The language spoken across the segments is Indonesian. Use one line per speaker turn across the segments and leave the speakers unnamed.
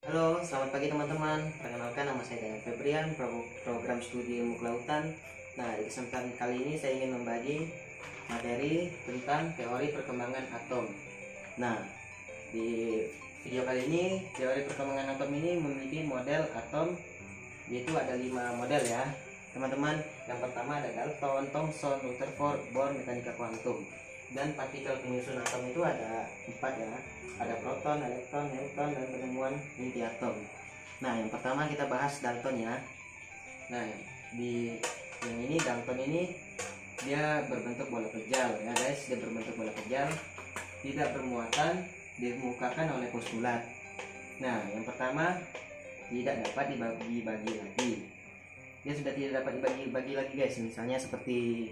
Halo, selamat pagi teman-teman. Perkenalkan, nama saya Daniel Febrian, program studi ilmu kelautan. Nah, di kesempatan kali ini saya ingin membagi materi tentang teori perkembangan atom. Nah, di video kali ini, teori perkembangan atom ini memiliki model atom, yaitu ada 5 model ya teman-teman. Yang pertama ada Dalton, Thomson, Rutherford, Bohr, mekanika kuantum. Dan partikel penyusun atom itu ada 4 ya. Ada proton, elektron, neutron, dan penemuan inti atom. Nah, yang pertama kita bahas Dalton ya. Nah, di yang ini Dalton ini dia berbentuk bola kejal ya guys. Dia berbentuk bola kejal, tidak bermuatan, dikemukakan oleh postulat. Nah, yang pertama tidak dapat dibagi-bagi lagi. Dia sudah tidak dapat dibagi-bagi lagi guys. Misalnya seperti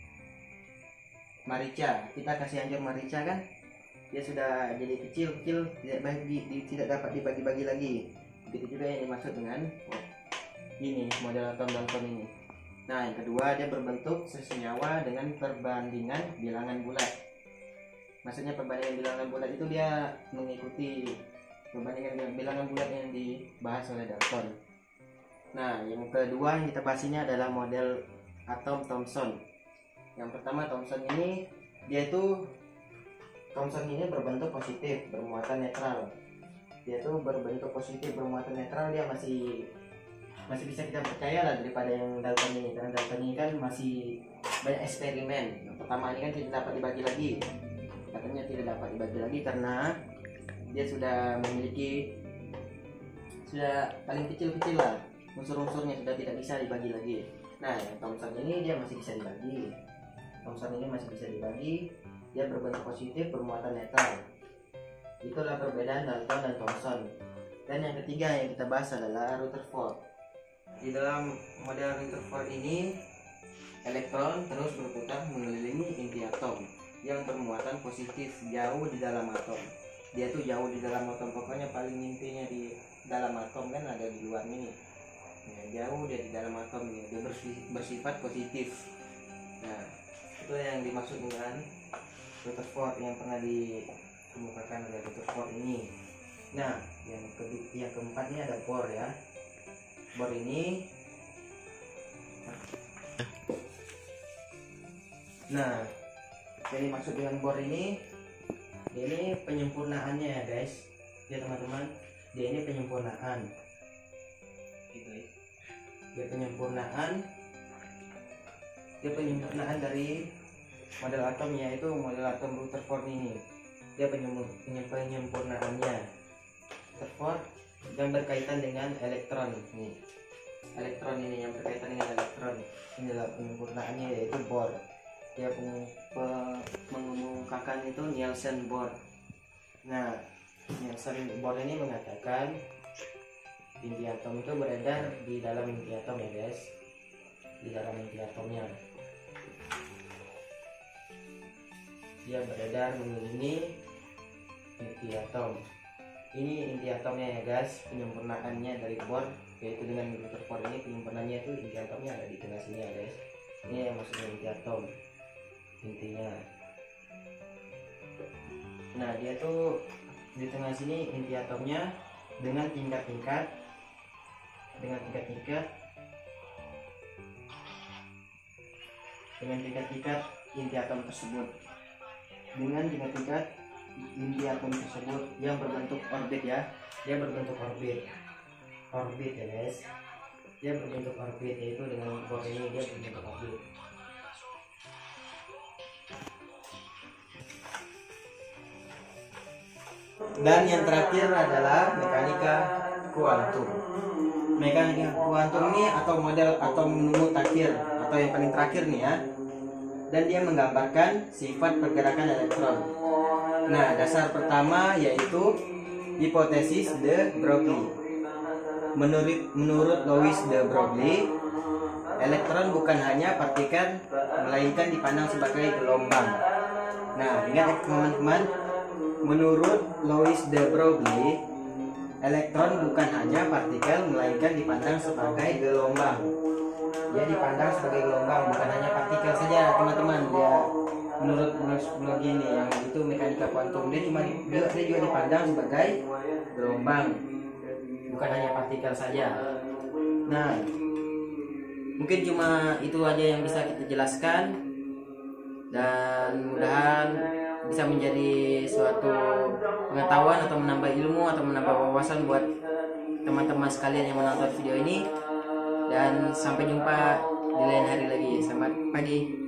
marica, kita kasih anjur marica kan, dia sudah jadi kecil tidak dapat dibagi-bagi lagi. Begitu juga yang dimaksud dengan ini model atom Dalton ini. Nah, yang kedua dia berbentuk sesenyawa dengan perbandingan bilangan bulat. Maksudnya perbandingan bilangan bulat itu dia mengikuti perbandingan bilangan bulat yang dibahas oleh Dalton. Nah, yang kedua yang kita bahas ini adalah model atom Thomson. Yang pertama Thomson ini Thomson ini berbentuk positif bermuatan netral. Dia tuh berbentuk positif bermuatan netral, dia masih bisa kita percaya lah daripada yang Dalton ini. Dan Dalton ini kan masih banyak eksperimen. Yang pertama ini kan tidak dapat dibagi lagi. Katanya tidak dapat dibagi lagi karena dia sudah paling kecil-kecil lah. Unsur-unsurnya sudah tidak bisa dibagi lagi. Nah, yang Thomson ini dia masih bisa dibagi. Thomson ini masih bisa dibagi, dia berbentuk positif bermuatan netral. Itulah perbedaan Dalton dan Thomson. Dan yang ketiga yang kita bahas adalah Rutherford. Di dalam model Rutherford ini, elektron terus berputar mengelilingi inti atom yang bermuatan positif jauh di dalam atom. Dia tuh jauh di dalam atom, pokoknya paling intinya di dalam atom kan ada di luar ini. Ya, jauh dia di dalam atom, dia bersifat positif. Nah, itu yang dimaksud dengan Rutherford yang pernah dikemukakan oleh Rutherford ini. Nah, yang keempat ini ada Bohr ya. Bohr ini, nah, jadi maksud dengan Bohr ini penyempurnaannya ya guys, ya teman-teman. Dia ini penyempurnaan, gitu ya. Dia penyempurnaan dari model atomnya, itu model atom Rutherford ini. Dia penyempurnaannya Rutherford yang berkaitan dengan elektron nih. Elektron ini yang berkaitan dengan elektron. Ini adalah penyempurnaannya, yaitu Bohr. Dia mengumumkan itu Nielsen Bohr. Nah, Nielsen Bohr ini mengatakan inti atom itu beredar di dalam inti atom ya guys. Di dalam inti atomnya dia beredar mengelilingi inti atom. Ini inti atomnya ya guys, penyempurnaannya dari Bohr, yaitu dengan Rutherford ini penyempurnaannya itu inti atomnya ada di tengah sini ya guys. Ini yang maksudnya inti atom, intinya. Nah, dia tuh di tengah sini inti atomnya dengan tingkat-tingkat inti atom tersebut. Dengan tingkat-tingkat inti atom tersebut yang berbentuk orbit ya. Dia berbentuk orbit ya guys. Dia berbentuk orbit, yaitu dengan Bohr ini dia berbentuk orbit. Dan yang terakhir adalah mekanika kuantum. Mekanika kuantum ini atau model atom mutakhir atau yang paling terakhir nih ya. Dan dia menggambarkan sifat pergerakan elektron. Nah, dasar pertama yaitu hipotesis de Broglie. Menurut Louis de Broglie, elektron bukan hanya partikel melainkan dipandang sebagai gelombang. Nah, ingat teman-teman, menurut Louis de Broglie, elektron bukan hanya partikel melainkan dipandang sebagai gelombang. Dia dipandang sebagai gelombang, bukan hanya partikel saja teman-teman. Dia menurut Broglie ini yang itu mekanika kuantum, dia juga dipandang sebagai gelombang. bukan hanya partikel saja. Nah, mungkin cuma itu aja yang bisa kita jelaskan, dan mudah-mudahan bisa menjadi suatu pengetahuan atau menambah ilmu atau menambah wawasan buat teman-teman sekalian yang menonton video ini. Dan sampai jumpa di lain hari lagi. Selamat pagi.